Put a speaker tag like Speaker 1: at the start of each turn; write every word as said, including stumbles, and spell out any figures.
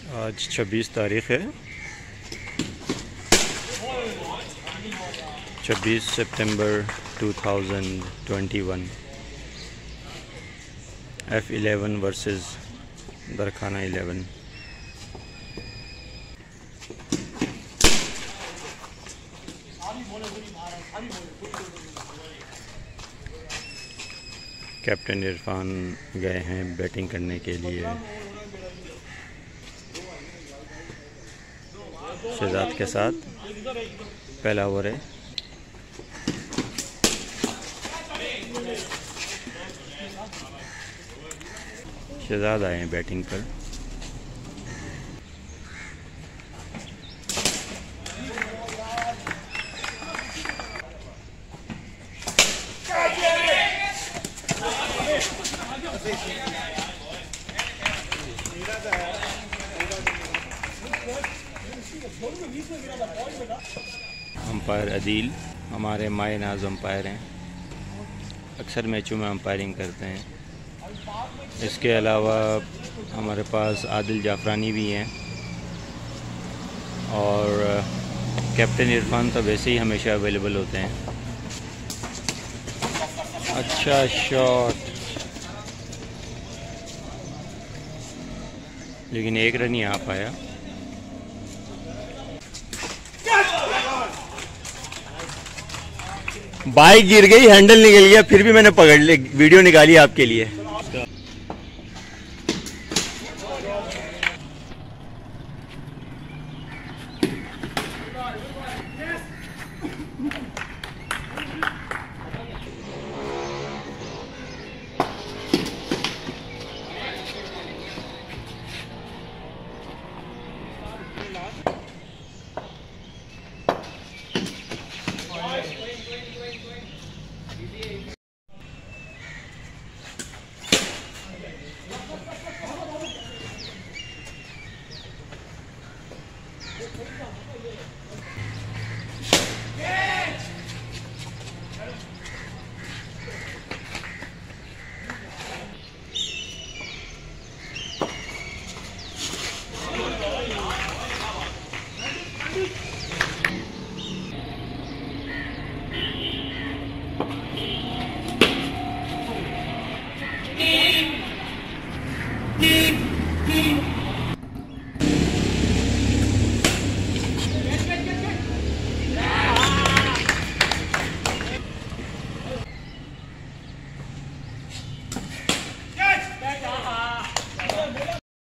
Speaker 1: आज छब्बीस तारीख़ है, छब्बीस सितंबर दो हज़ार इक्कीस। F eleven versus Darkhana eleven. Captain Irfan गए हैं बैटिंग करने के लिए। शहजाद के साथ पहला ओवर है। शहजाद आए हैं बैटिंग पर। अंपायर अदील हमारे माए नाज अंपायर हैं, अक्सर मैचों में अंपायरिंग करते हैं। इसके अलावा हमारे पास आदिल जाफरानी भी हैं और कैप्टन इरफान तो वैसे ही हमेशा अवेलेबल होते हैं। अच्छा शॉट, लेकिन एक रन ही आ पाया। बाइक गिर गई, हैंडल निकल गया, फिर भी मैंने पकड़ ली, वीडियो निकाली आपके लिए।
Speaker 2: Beep, beep.